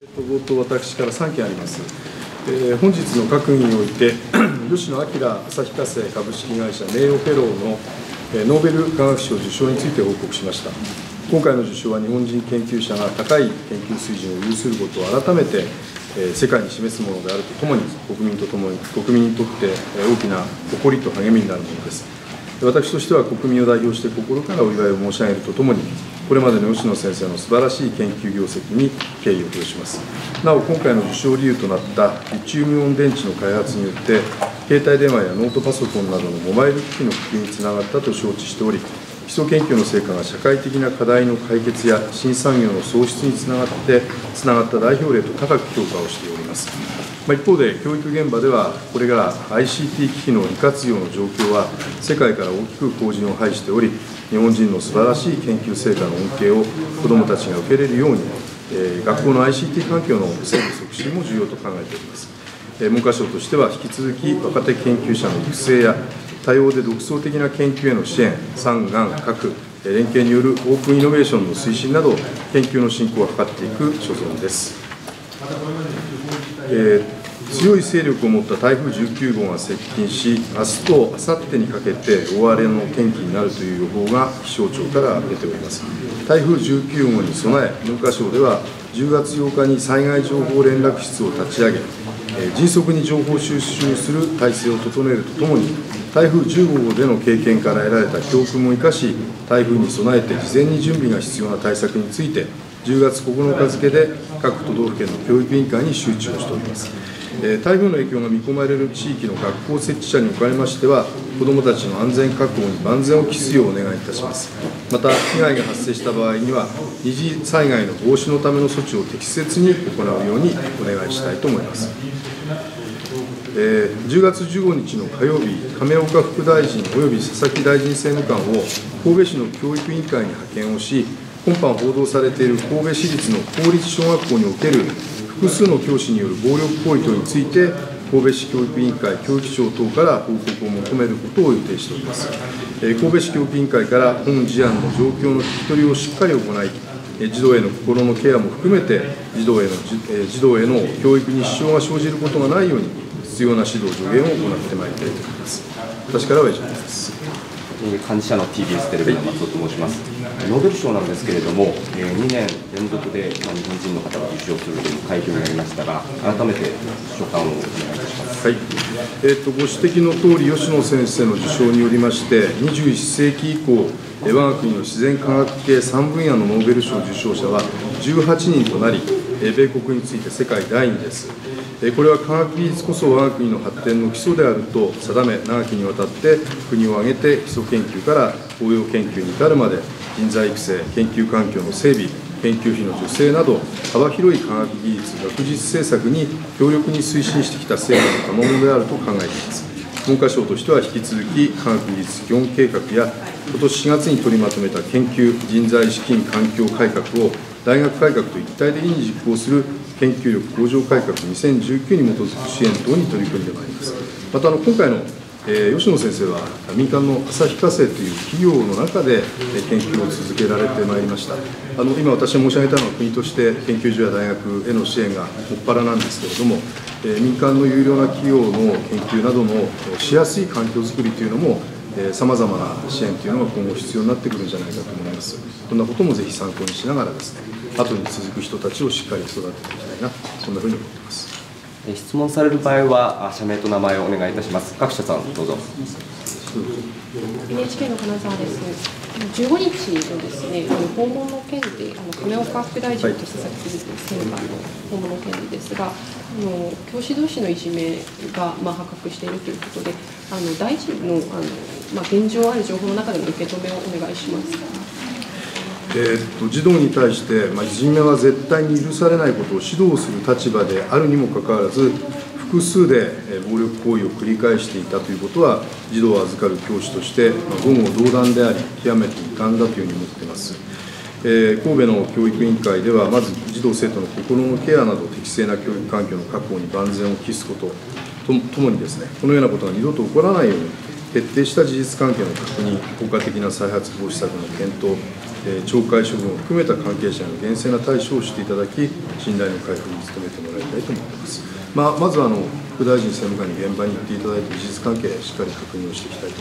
冒頭、私から3件あります。本日の閣議において、吉野彰旭化成株式会社名誉フェローのノーベル化学賞受賞について報告しました。今回の受賞は、日本人研究者が高い研究水準を有することを改めて世界に示すものであるとともに、国民にとって大きな誇りと励みになるものです。私としては、国民を代表して心からお祝いを申し上げるとともに、これまでの吉野先生の素晴らしい研究業績に敬意を表します。なお、今回の受賞理由となったリチウムイオン電池の開発によって、携帯電話やノートパソコンなどのモバイル機器の普及につながったと承知しており、基礎研究の成果が社会的な課題の解決や新産業の創出につながった代表例と高く評価をしております。一方で、教育現場では、これから ICT 機器の利活用の状況は世界から大きく後塵を拝しており、日本人の素晴らしい研究成果の恩恵を子どもたちが受けれるように、学校の ICT 環境の整備促進も重要と考えております。文科省としては、引き続き若手研究者の育成や、多様で独創的な研究への支援、産官学連携によるオープンイノベーションの推進など、研究の進行を図っていく所存です。強い勢力を持った台風19号が接近し、明日と明後日にかけて大荒れの天気になるという予報が気象庁から出ております。台風19号に備え、文科省では10月8日に災害情報連絡室を立ち上げ、迅速に情報収集する体制を整えるとともに、台風15号での経験から得られた教訓も生かし、台風に備えて事前に準備が必要な対策について、10月9日付で各都道府県の教育委員会に周知をしております。台風の影響が見込まれる地域の学校設置者におかれましては、子どもたちの安全確保に万全を期すようお願いいたします。また、被害が発生した場合には、二次災害の防止のための措置を適切に行うようにお願いしたいと思います。10月15日の火曜日、亀岡副大臣および佐々木大臣政務官を神戸市の教育委員会に派遣をし、今般報道されている神戸市立の公立小学校における複数の教師による暴力行為等について、神戸市教育委員会、教育長等から報告を求めることを予定しております。神戸市教育委員会から本事案の状況の聞き取りをしっかり行い、児童への心のケアも含めて、児童への教育に支障が生じることがないように、必要な指導、助言を行ってまいりたいと思います。私からは以上です。 幹事社の TBS テレビの松尾と申します。ノーベル賞なんですけれども、2年連続で日本人の方が受賞するという快挙になりましたが、改めて所感をお願いいたします。 はい。ご指摘のとおり、吉野先生の受賞によりまして、21世紀以降、我が国の自然科学系3分野のノーベル賞受賞者は18人となり、米国について世界第2位です。これは科学技術こそ我が国の発展の基礎であると定め、長きにわたって国を挙げて基礎研究から応用研究に至るまで、人材育成、研究環境の整備、研究費の助成など、幅広い科学技術、学術政策に強力に推進してきた成果の賜物であると考えています。文科省としては引き続き、科学技術基本計画や、今年4月に取りまとめた研究、人材資金環境改革を大学改革と一体的に実行する研究力向上改革2019に基づく支援等に取り組んでまいります。また、今回の吉野先生は民間の旭化成という企業の中で研究を続けられてまいりました。今私が申し上げたのは、国として研究所や大学への支援がもっぱらなんですけれども、民間の有料な企業の研究などのしやすい環境づくりというのも、さまざまな支援というのが今後必要になってくるんじゃないかと思います。こんなこともぜひ参考にしながらですね、後に続く人たちをしっかり育てていきたいな、そんなふうに思っています。 質問される場合は、社名と名前をお願いいたします。各社さん、どうぞ。 NHK の金沢です。15日のですね、訪問の件で、亀岡副大臣と佐々木政務官の訪問の件でですが、教師同士のいじめが発覚しているということで、大臣の現状ある情報の中での受け止めをお願いします。 児童に対して、いじめは絶対に許されないことを指導する立場であるにもかかわらず、複数で暴力行為を繰り返していたということは、児童を預かる教師として言語道断であり、極めて遺憾だというふうに思っています。神戸の教育委員会では、まず児童・生徒の心のケアなど、適正な教育環境の確保に万全を期すことともにですね、このようなことが二度と起こらないように、徹底した事実関係の確認、効果的な再発防止策の検討、 懲戒処分を含めた関係者の厳正な対処をしていただき、信頼の回復に努めてもらいたいと思っています。まず副大臣、政務官に現場に行っていただいて、事実関係、しっかり確認をしていきたいと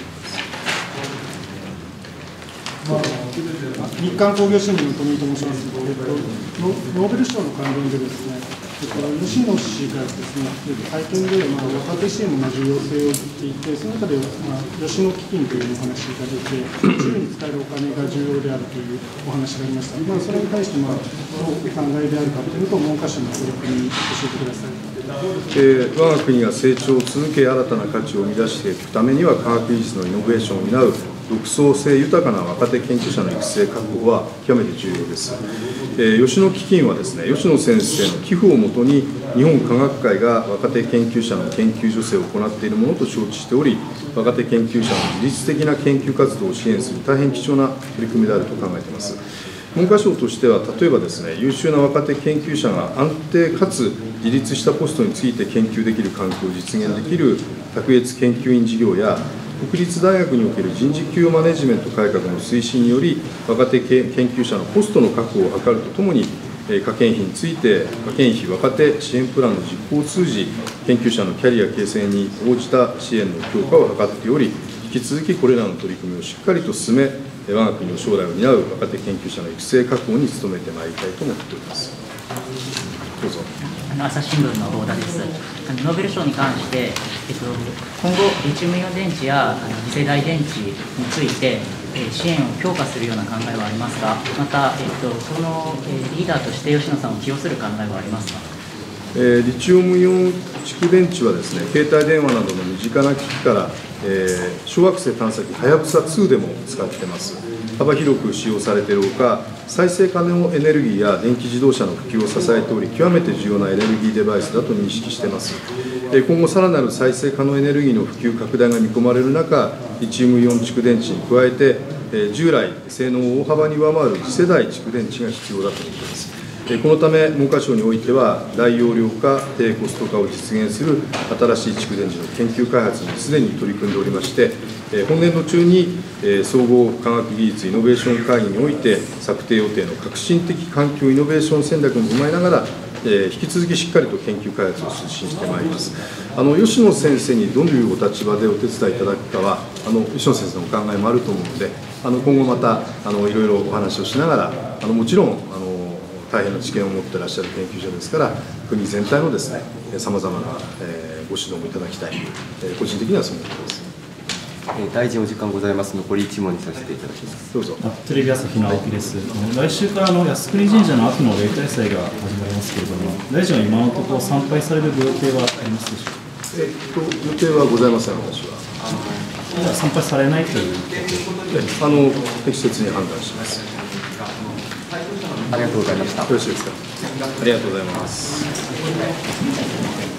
思います。 日刊工業新聞の富井と申します。ノーベル賞の関連でですね、吉野氏がですね、会見で若手支援の重要性を言っていて、その中で吉野基金というお話が出て、自由に使えるお金が重要であるというお話がありました。それに対してどうお考えであるかというのと、文科省の取り組み、教えてください。 我が国が成長を続け、新たな価値を生み出していくためには、科学技術のイノベーションを担う独創性豊かな若手研究者の育成確保は極めて重要です。吉野基金はですね、吉野先生の寄付をもとに、日本科学会が若手研究者の研究助成を行っているものと承知しており、若手研究者の自律的な研究活動を支援する大変貴重な取り組みであると考えています。文科省としては、例えばですね、優秀な若手研究者が安定かつ自立したポストについて研究できる環境を実現できる卓越研究員事業や、国立大学における人事給与マネジメント改革の推進により、若手研究者のポストの確保を図るとともに、科研費について、科研費若手支援プランの実行を通じ、研究者のキャリア形成に応じた支援の強化を図っており、引き続きこれらの取り組みをしっかりと進め、我が国の将来を担う若手研究者の育成確保に努めてまいりたいと思っております。どうぞ。 朝日新聞の大田です。ノーベル賞に関して、今後、リチウムイオン電池や次世代電池について、支援を強化するような考えはありますか、また、そのリーダーとして吉野さんを起用する考えはありますか。 リチウムイオン蓄電池はですね、携帯電話などの身近な機器から、小惑星探査機はやぶさ2でも使っています。幅広く使用されているほか、再生可能エネルギーや電気自動車の普及を支えており、極めて重要なエネルギーデバイスだと認識しています。今後、さらなる再生可能エネルギーの普及拡大が見込まれる中、リチウムイオン蓄電池に加えて、従来、性能を大幅に上回る次世代蓄電池が必要だと思っています。このため、文科省においては、大容量化、低コスト化を実現する新しい蓄電池の研究開発にすでに取り組んでおりまして、本年度中に総合科学技術イノベーション会議において、策定予定の革新的環境イノベーション戦略も踏まえながら、引き続きしっかりと研究開発を推進してまいります。吉野先生にどういうお立場でお手伝いいただくかは、吉野先生のお考えもあると思うので、今後またいろいろお話をしながら、もちろん大変な知見を持っていらっしゃる研究者ですから、国全体のですね、さまざまなご指導もいただきたい、個人的にはそう思っています。 大臣、お時間ございます。残り1問にさせていただきます。 どうぞ。 テレビ朝日の青木です。来週から靖国神社の秋の例大祭が始まりますけれども、大臣は今のところ参拝されるご予定はありますでしょうか。 予定はございません、私は。 参拝されないという。 適切に判断します。 ありがとうございました。 よろしいですか。ありがとうございます。